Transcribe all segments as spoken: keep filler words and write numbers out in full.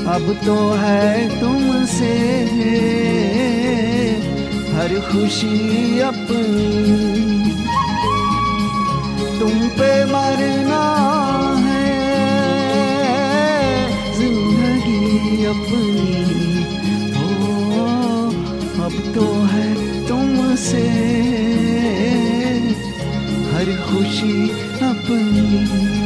अब तो है तुमसे हर खुशी अपनी, तुम पे मरना है जिंदगी अपनी। ओ अब तो है तुमसे हर खुशी अपनी।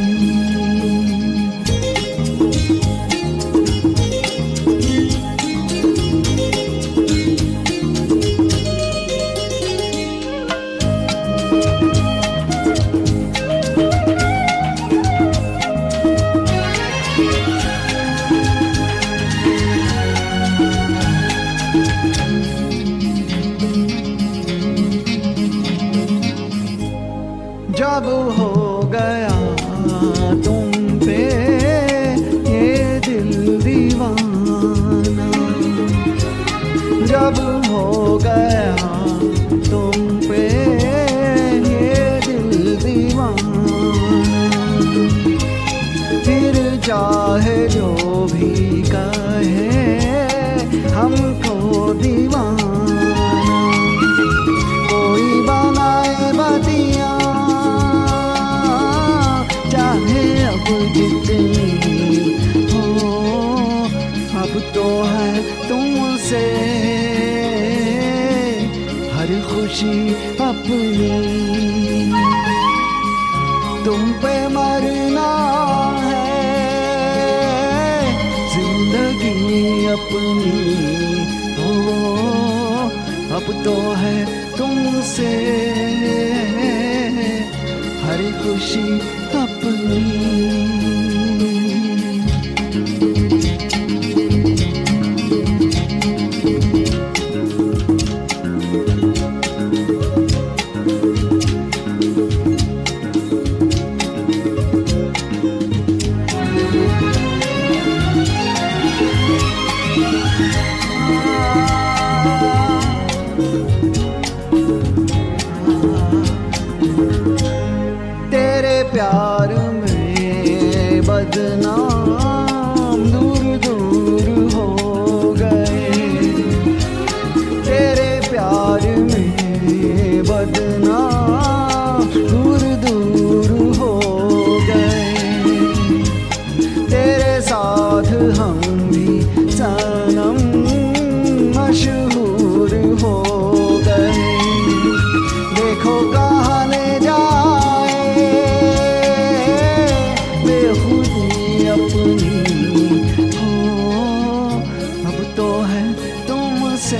जब हो गया तुम पे ये दिल दीवाना, जब हो गया तुम पे ये दिल दीवाना, फिर चाहे जो भी कहे हमको दीवाना, कोई बनाए बतिया अब जितनी हो, अब तो है तुमसे हर खुशी अपनी, तुम पे मरना है जिंदगी अपनी। हो अब तो है तुमसे हर खुशी अपनी। तेरे प्यार में बदनाम दूर दूर हो गए, तेरे प्यार में बदनाम दूर दूर हो गए, तेरे साथ हम भी सनम मशहूर हो गए। देखो कहाँ ले जाए बेखुदी अपनी, हो अब तो है तुमसे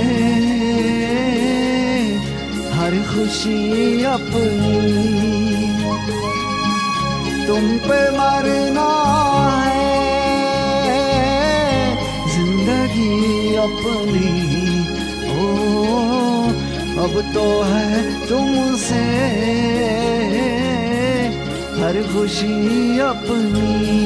हर खुशी अपनी, तुम पे मरना है जिंदगी अपनी। ओ अब तो है तुमसे हर खुशी अपनी,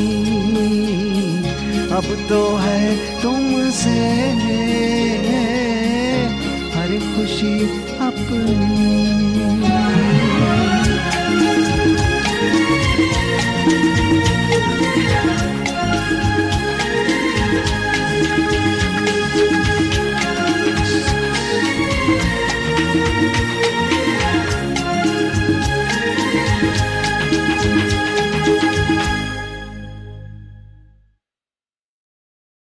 अब तो है तुमसे हर खुशी अपनी।